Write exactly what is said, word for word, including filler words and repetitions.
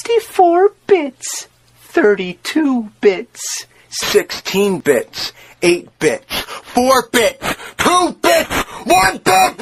sixty-four bits, thirty-two bits, sixteen bits, eight bits, four bits, two bits, one bit!